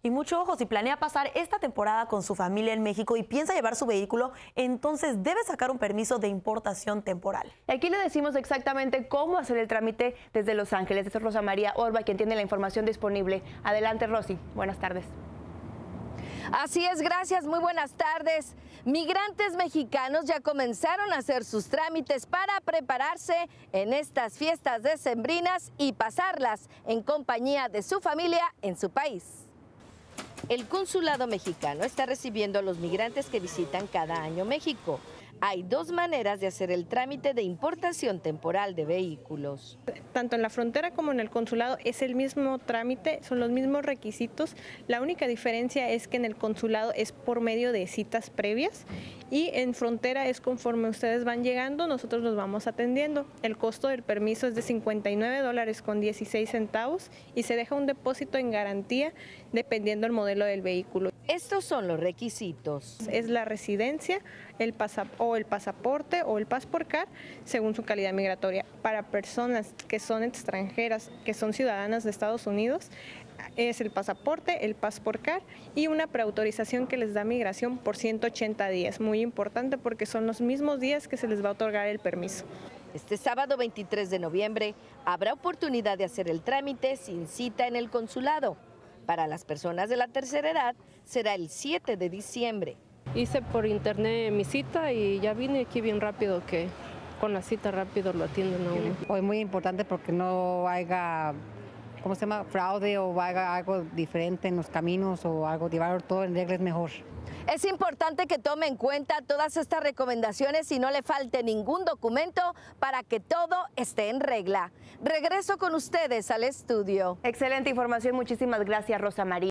Y mucho ojo, si planea pasar esta temporada con su familia en México y piensa llevar su vehículo, entonces debe sacar un permiso de importación temporal. Aquí le decimos exactamente cómo hacer el trámite desde Los Ángeles. Esto es Rosa María Orba, quien tiene la información disponible. Adelante, Rosy. Buenas tardes. Así es, gracias, muy buenas tardes. Migrantes mexicanos ya comenzaron a hacer sus trámites para prepararse en estas fiestas decembrinas y pasarlas en compañía de su familia en su país. El consulado mexicano está recibiendo a los migrantes que visitan cada año México. Hay dos maneras de hacer el trámite de importación temporal de vehículos. Tanto en la frontera como en el consulado es el mismo trámite, son los mismos requisitos. La única diferencia es que en el consulado es por medio de citas previas y en frontera es conforme ustedes van llegando, nosotros los vamos atendiendo. El costo del permiso es de $59.16 y se deja un depósito en garantía dependiendo del modelo del vehículo. Estos son los requisitos. Es la residencia, el pasaporte o el Passportcar, según su calidad migratoria. Para personas que son extranjeras, que son ciudadanas de Estados Unidos, es el pasaporte, el Passportcar y una preautorización que les da migración por 180 días. Muy importante porque son los mismos días que se les va a otorgar el permiso. Este sábado 23 de noviembre habrá oportunidad de hacer el trámite sin cita en el consulado. Para las personas de la tercera edad será el 7 de diciembre. Hice por internet mi cita y ya vine aquí bien rápido, que con la cita rápido lo atienden a uno. Hoy muy importante porque no haya, ¿cómo se llama?, fraude o haya algo diferente en los caminos o algo, llevar todo en regla es mejor. Es importante que tome en cuenta todas estas recomendaciones y no le falte ningún documento para que todo esté en regla. Regreso con ustedes al estudio. Excelente información, muchísimas gracias, Rosa María.